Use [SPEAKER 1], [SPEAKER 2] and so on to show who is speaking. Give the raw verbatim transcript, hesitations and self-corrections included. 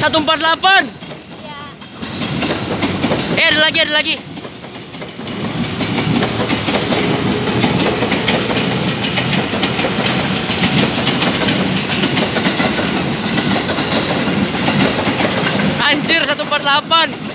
[SPEAKER 1] satu empat delapan.
[SPEAKER 2] Iya.
[SPEAKER 1] Eh, ada lagi, ada lagi. Anjir, satu empat delapan.